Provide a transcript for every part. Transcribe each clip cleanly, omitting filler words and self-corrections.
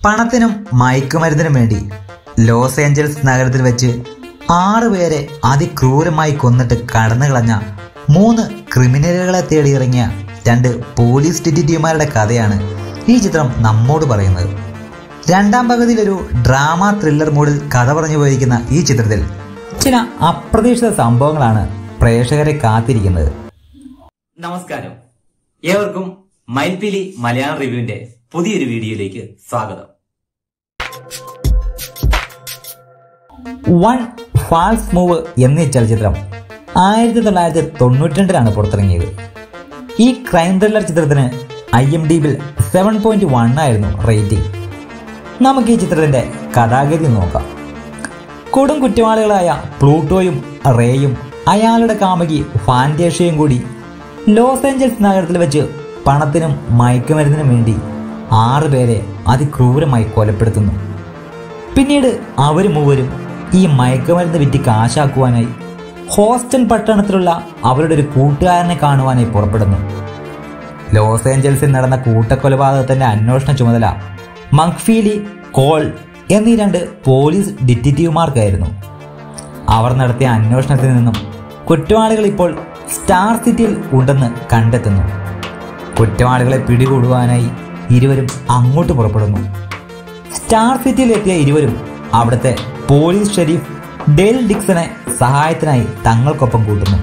പണത്തിനും മയക്കുമരുന്നിനും വേണ്ടി Los Angeles നഗരത്തിൽ വെച്ച് 6 പേരെ അതിക്രൂരമായി കൊന്നിട്ട് കടന്നുകളഞ്ഞ 3 ക്രിമിനലുകളെ തേടിയിറങ്ങിയ 2 പോലീസ് ഡിറ്റക്റ്റീവുമാരുടെ കഥയാണ് ഈ ചിത്രം നമ്മോട് പറയുന്നത്. രണ്ടാം പകുതിയിൽ ഒരു ഡ്രാമ ത്രില്ലർ മൂഡിൽ കഥ പറഞ്ഞു പോയിരിക്കുന്ന ഈ ചിത്രത്തിൽ ചില അപ്രതീക്ഷിത സംഭവങ്ങളാണ് പ്രേക്ഷകരെ കാത്തിരിക്കുന്നത്. നമസ്കാരം, ഏവർക്കും മയിൽപീലി മലയാളം റിവ്യൂവിന്റെ പുതിയൊരു വീഡിയോയിലേക്ക് സ്വാഗതം. വൺ ഫാൾസ് മൂവ് എന്നീ ചലച്ചിത്രം 1992 പുറത്തിറങ്ങിയത്. ഈ ക്രൈം ത്രില്ലർ ചിത്രത്തിന് IMDb'ൽ 7.1 ആയിരുന്നു റേറ്റിംഗ്. നമുക്ക് ഈ ചിത്രത്തിന്റെ കഥാഗതി നോക്കാം. കൊടും കുറ്റവാളികളായ പ്ലൂട്ടോയും റേയും അയാളുടെ കാമുകി ഫാന്റേഷ്യയും കൂടി ലോസ് ഏഞ്ചൽസ് നഗരത്തിൽ വെച്ച് പണത്തിനും മയക്കുമരുന്നിനും വേണ്ടി 6 പേരെ അതിക്രൂരമായി കൊലപ്പെടുത്തുന്നു. പിന്നീട് അവർ മൂവരും ഈ മയക്കുമരുന്ന് വിറ്റ് കാശാക്കുവാനായി ഹോസ്റ്റൺ പട്ടണത്തിലുള്ള അവരുടെ ഒരു കൂട്ടുകാരനെ കാണുവാനായി പുറപ്പെടുന്നു. ലോസ് ഏഞ്ചൽസിൽ നടന്ന കൂട്ടക്കൊലപാതകത്തിന്റെ അന്വേഷണ ചുമതല മക്ഫീലി, കോൾ എന്നീ 2 പോലീസ് ഡിറ്റക്റ്റീവുമാർക്കായിരുന്നു. അവർ നടത്തിയ അന്വേഷണത്തിൽ നിന്നും കുറ്റവാളികൾ ഇപ്പോൾ സ്റ്റാർ സിറ്റിയിൽ ഉണ്ടെന്ന് കണ്ടെത്തുന്നു. കുറ്റവാളികളെ പിടികൂടുവാനായി ഇരുവരും അങ്ങോട്ട് പുറപ്പെടുന്നു. സ്റ്റാർ സിറ്റിയിൽ എത്തിയ ഇരുവരും അവിടുത്തെ പോലീസ് ഷെരീഫ് ഡേൽ ഡിക്സനെ സഹായത്തിനായി തങ്ങൾക്കൊപ്പം കൂട്ടുന്നു.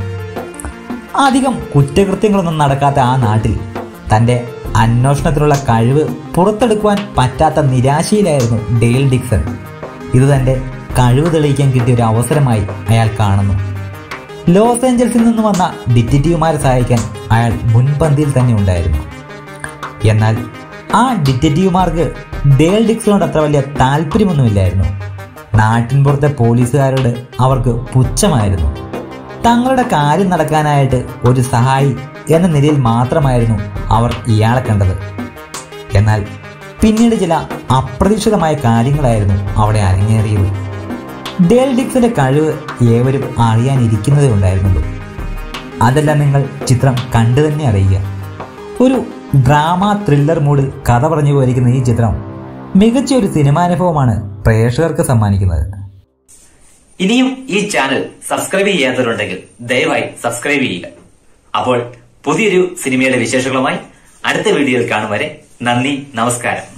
അധികം കുറ്റകൃത്യങ്ങളൊന്നും നടക്കാത്ത ആ നാട്ടിൽ തൻ്റെ അന്വേഷണത്തിനുള്ള കഴിവ് പുറത്തെടുക്കുവാൻ പറ്റാത്ത നിരാശയിലായിരുന്നു ഡേൽ ഡിക്സൺ. ഇത് തൻ്റെ കഴിവ് തെളിയിക്കാൻ കിട്ടിയ ഒരു അവസരമായി അയാൾ കാണുന്നു. ലോസ് ഏഞ്ചൽസിൽ നിന്ന് വന്ന ഡിറ്റക്റ്റീവുമാരെ സഹായിക്കാൻ അയാൾ മുൻപന്തിയിൽ തന്നെ ഉണ്ടായിരുന്നു. എന്നാൽ ആ ഡിറ്റക്റ്റീവുമാർക്ക് ഡേൽ ഡിക്സണോട് അത്ര വലിയ താല്പര്യമൊന്നുമില്ലായിരുന്നു. നാട്ടിൻപുറത്തെ പോലീസുകാരോട് അവർക്ക് പുച്ഛമായിരുന്നു. തങ്ങളുടെ കാര്യം നടക്കാനായിട്ട് ഒരു സഹായി എന്ന നിലയിൽ മാത്രമായിരുന്നു അവർ ഇയാളെ കണ്ടത്. എന്നാൽ പിന്നീട് ചില അപ്രതീക്ഷിതമായ കാര്യങ്ങളായിരുന്നു അവിടെ അരങ്ങേറിയത്. ഡേൽ ഡിക്സന്റെ കഴിവ് ഏവരും അറിയാനിരിക്കുന്നതേ ഉണ്ടായിരുന്നുള്ളൂ. അതെല്ലാം നിങ്ങൾ ചിത്രം കണ്ടു തന്നെ അറിയുക. ഒരു ഡ്രാമ ത്രില്ലർ മൂഡിൽ കഥ പറഞ്ഞു പോയിരിക്കുന്ന ഈ ചിത്രം മികച്ച ഒരു സിനിമാനുഭവമാണ് പ്രേക്ഷകർക്ക് സമ്മാനിക്കുന്നത്. ഇനിയും ഈ ചാനൽ സബ്സ്ക്രൈബ് ചെയ്യാത്തവരുണ്ടെങ്കിൽ ദയവായി സബ്സ്ക്രൈബ് ചെയ്യുക. അപ്പോൾ പുതിയൊരു സിനിമയുടെ വിശേഷങ്ങളുമായി അടുത്ത വീഡിയോയിൽ കാണും വരെ നന്ദി, നമസ്കാരം.